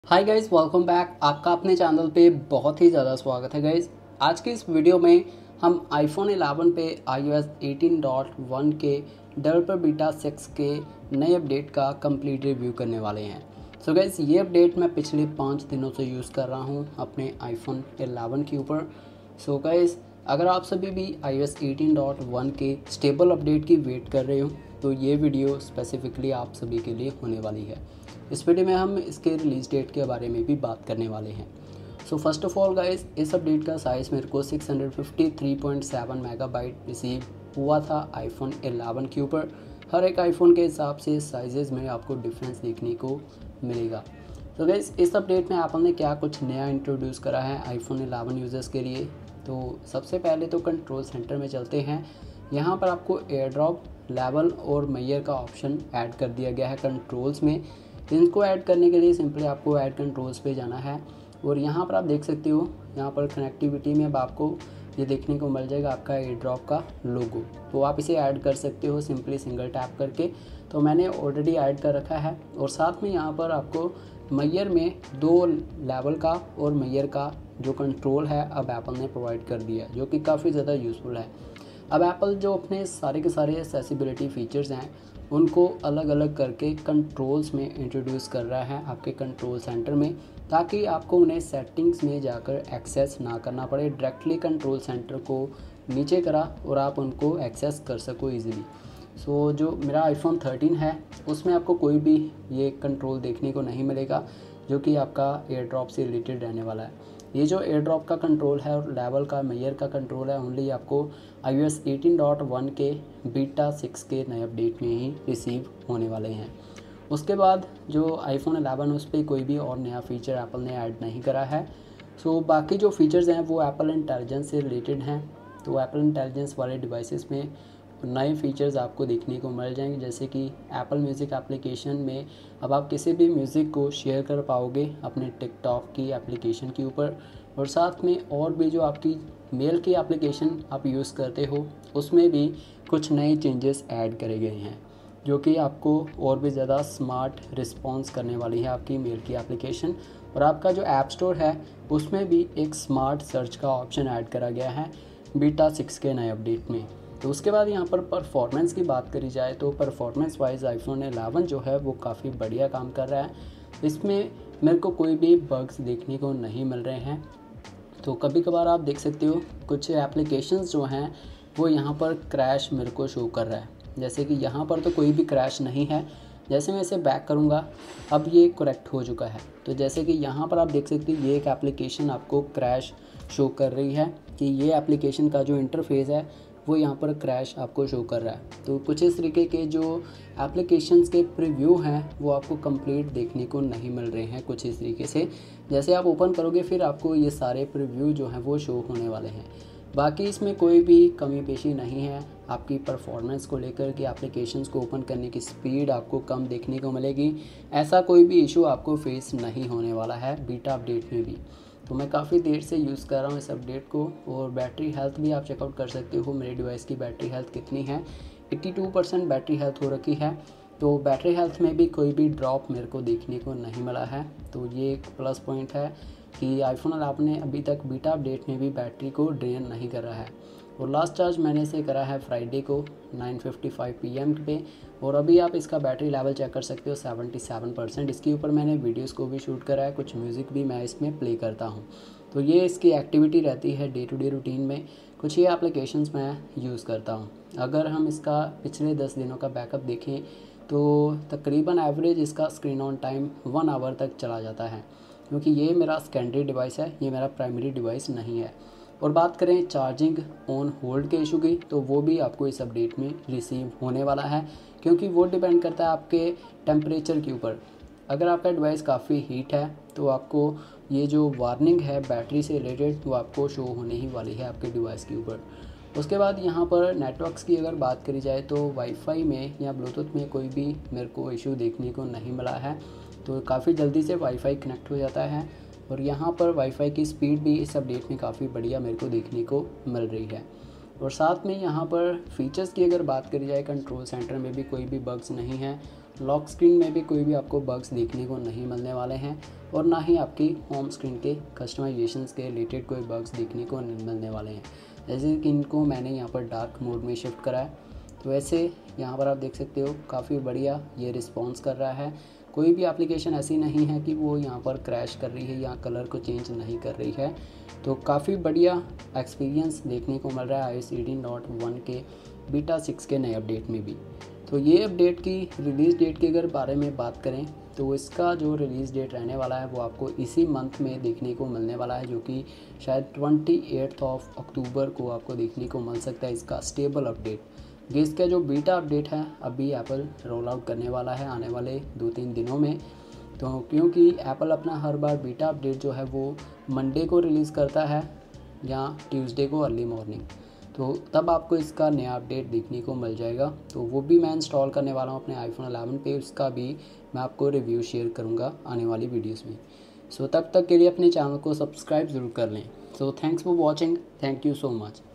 Hi guys, welcome back. आपका अपने channel पे बहुत ही ज़्यादा स्वागत है गाइस। आज के इस वीडियो में हम iPhone 11 पे iOS 18.1 के डेवलपर बीटा 6 के नए अपडेट का कंप्लीट रिव्यू करने वाले हैं। सो गाइस, ये अपडेट मैं पिछले 5 दिनों से यूज़ कर रहा हूँ अपने iPhone 11 के ऊपर। सो गाइस, अगर आप सभी भी iOS 18.1 के स्टेबल अपडेट की वेट कर रहे हो तो ये वीडियो स्पेसिफिकली आप सभी के लिए होने वाली है। इस वीडियो में हम इसके रिलीज़ डेट के बारे में भी बात करने वाले हैं। So first of all guys, इस अपडेट का साइज़ मेरे को 653.7 मेगाबाइट रिसीव हुआ था iPhone 11 के ऊपर। हर एक iPhone के हिसाब से साइजेज़ में आपको डिफरेंस देखने को मिलेगा। तो गाइस, इस अपडेट में एप्पल ने क्या कुछ नया इंट्रोड्यूस करा है iPhone 11 यूज़र्स के लिए। तो सबसे पहले तो कंट्रोल सेंटर में चलते हैं। यहाँ पर आपको एयर ड्रॉप, लेवल और मेजर का ऑप्शन ऐड कर दिया गया है कंट्रोल्स में। इनको ऐड करने के लिए सिंपली आपको ऐड कंट्रोल्स पे जाना है और यहाँ पर आप देख सकते हो, यहाँ पर कनेक्टिविटी में अब आपको ये देखने को मिल जाएगा आपका एयर ड्रॉप का लोगो। तो आप इसे ऐड कर सकते हो सिंपली सिंगल टैप करके। तो मैंने ऑलरेडी ऐड कर रखा है और साथ में यहाँ पर आपको मेजर में 2 लेवल का और मेजर का जो कंट्रोल है अब एप्पल ने प्रोवाइड कर दिया, जो कि काफ़ी ज़्यादा यूज़फुल है। अब एप्पल जो अपने सारे के सारे एक्सेसिबिलिटी फ़ीचर्स हैं उनको अलग अलग करके कंट्रोल्स में इंट्रोड्यूस कर रहा है आपके कंट्रोल सेंटर में, ताकि आपको उन्हें सेटिंग्स में जाकर एक्सेस ना करना पड़े। डायरेक्टली कंट्रोल सेंटर को नीचे करा और आप उनको एक्सेस कर सको ईज़िली। सो जो मेरा iPhone 13 है उसमें आपको कोई भी ये कंट्रोल देखने को नहीं मिलेगा, जो कि आपका एयर ड्रॉप से रिलेटेड रहने वाला है। ये जो एयर ड्रॉप का कंट्रोल है और लेवल का मेजर का कंट्रोल है ओनली आपको iOS 18.1 के बीटा 6 के नए अपडेट में ही रिसीव होने वाले हैं। उसके बाद जो iPhone 11 उस पर कोई भी और नया फ़ीचर एप्पल ने ऐड नहीं करा है। सो बाकी जो फीचर्स हैं वो एप्पल इंटेलिजेंस से रिलेटेड हैं। तो एप्पल इंटेलिजेंस वाले डिवाइसेस में नए फीचर्स आपको देखने को मिल जाएंगे, जैसे कि एप्पल म्यूज़िक एप्लीकेशन में अब आप किसी भी म्यूज़िक को शेयर कर पाओगे अपने टिकटॉक की एप्लीकेशन के ऊपर। और साथ में और भी जो आपकी मेल की एप्लीकेशन आप यूज़ करते हो उसमें भी कुछ नए चेंजेस ऐड करे गए हैं, जो कि आपको और भी ज़्यादा स्मार्ट रिस्पॉन्स करने वाली है आपकी मेल की एप्लीकेशन। और आपका जो ऐप स्टोर है उसमें भी एक स्मार्ट सर्च का ऑप्शन ऐड करा गया है बीटा 6 के नए अपडेट में। तो उसके बाद यहाँ पर परफॉर्मेंस की बात करी जाए तो परफॉर्मेंस वाइज iPhone 11 जो है वो काफ़ी बढ़िया काम कर रहा है। इसमें मेरे को कोई भी बग्स देखने को नहीं मिल रहे हैं। तो कभी कभार आप देख सकते हो कुछ एप्लीकेशंस जो हैं वो यहाँ पर क्रैश मेरे को शो कर रहा है, जैसे कि यहाँ पर तो कोई भी क्रैश नहीं है। जैसे मैं इसे बैक करूँगा अब ये करेक्ट हो चुका है। तो जैसे कि यहाँ पर आप देख सकते हो ये एक एप्लीकेशन आपको क्रैश शो कर रही है कि ये एप्लीकेशन का जो इंटरफेस है वो यहाँ पर क्रैश आपको शो कर रहा है। तो कुछ इस तरीके के जो एप्लीकेशंस के प्रीव्यू हैं वो आपको कंप्लीट देखने को नहीं मिल रहे हैं कुछ इस तरीके से। जैसे आप ओपन करोगे फिर आपको ये सारे प्रीव्यू जो हैं वो शो होने वाले हैं। बाकी इसमें कोई भी कमी पेशी नहीं है आपकी परफॉर्मेंस को लेकर कि एप्लीकेशंस को ओपन करने की स्पीड आपको कम देखने को मिलेगी। ऐसा कोई भी इशू आपको फेस नहीं होने वाला है बीटा अपडेट में भी। तो मैं काफ़ी देर से यूज़ कर रहा हूँ इस अपडेट को और बैटरी हेल्थ भी आप चेकआउट कर सकते हो मेरे डिवाइस की बैटरी हेल्थ कितनी है। 82% बैटरी हेल्थ हो रखी है। तो बैटरी हेल्थ में भी कोई भी ड्रॉप मेरे को देखने को नहीं मिला है। तो ये एक प्लस पॉइंट है कि iPhone 11 ने अभी तक बीटा अपडेट में भी बैटरी को ड्रेन नहीं कर रहा है। और लास्ट चार्ज मैंने इसे करा है फ्राइडे को 9:55 PM पे और अभी आप इसका बैटरी लेवल चेक कर सकते हो 77%। इसके ऊपर मैंने वीडियोस को भी शूट करा है, कुछ म्यूज़िक भी मैं इसमें प्ले करता हूँ। तो ये इसकी एक्टिविटी रहती है डे टू डे रूटीन में। कुछ ये एप्लीकेशंस मैं यूज़ करता हूँ। अगर हम इसका पिछले 10 दिनों का बैकअप देखें तो तकरीबन एवरेज इसका स्क्रीन ऑन टाइम 1 आवर तक चला जाता है, क्योंकि ये मेरा सेकेंडरी डिवाइस है, ये मेरा प्राइमरी डिवाइस नहीं है। और बात करें चार्जिंग ऑन होल्ड के इशू की तो वो भी आपको इस अपडेट में रिसीव होने वाला है, क्योंकि वो डिपेंड करता है आपके टेम्परेचर के ऊपर। अगर आपका डिवाइस काफ़ी हीट है तो आपको ये जो वार्निंग है बैटरी से रिलेटेड वो आपको शो होने ही वाली है आपके डिवाइस के ऊपर। उसके बाद यहाँ पर नेटवर्क्स की अगर बात करी जाए तो वाईफाई में या ब्लूटूथ में कोई भी मेरे को इशू देखने को नहीं मिला है। तो काफ़ी जल्दी से वाईफाई कनेक्ट हो जाता है और यहाँ पर वाईफाई की स्पीड भी इस अपडेट में काफ़ी बढ़िया मेरे को देखने को मिल रही है। और साथ में यहाँ पर फीचर्स की अगर बात करी जाए कंट्रोल सेंटर में भी कोई भी बग्स नहीं है। लॉक स्क्रीन में भी कोई भी आपको बग्स देखने को नहीं मिलने वाले हैं और ना ही आपकी होम स्क्रीन के कस्टमाइजेशंस के रिलेटेड कोई बग्स देखने को नहीं मिलने वाले हैं। जैसे कि इनको मैंने यहाँ पर डार्क मोड में शिफ्ट करा है, तो वैसे यहाँ पर आप देख सकते हो काफ़ी बढ़िया ये रिस्पॉन्स कर रहा है। कोई भी एप्लीकेशन ऐसी नहीं है कि वो यहाँ पर क्रैश कर रही है या कलर को चेंज नहीं कर रही है। तो काफ़ी बढ़िया एक्सपीरियंस देखने को मिल रहा है iOS 18.1 के बीटा 6 के नए अपडेट में भी। तो ये अपडेट की रिलीज़ डेट के अगर बारे में बात करें तो इसका जो रिलीज़ डेट रहने वाला है वो आपको इसी मंथ में देखने को मिलने वाला है, जो कि शायद 28 अक्टूबर को आपको देखने को मिल सकता है इसका स्टेबल अपडेट। ये इसका जो बीटा अपडेट है अभी एप्पल रोल आउट करने वाला है आने वाले 2-3 दिनों में। तो क्योंकि एप्पल अपना हर बार बीटा अपडेट जो है वो मंडे को रिलीज़ करता है या ट्यूसडे को अर्ली मॉर्निंग, तो तब आपको इसका नया अपडेट देखने को मिल जाएगा। तो वो भी मैं इंस्टॉल करने वाला हूँ अपने iPhone 11 पे, उसका भी मैं आपको रिव्यू शेयर करूँगा आने वाली वीडियोस में। सो तब तक के लिए अपने चैनल को सब्सक्राइब ज़रूर कर लें। So thanks for watching, thank you so much.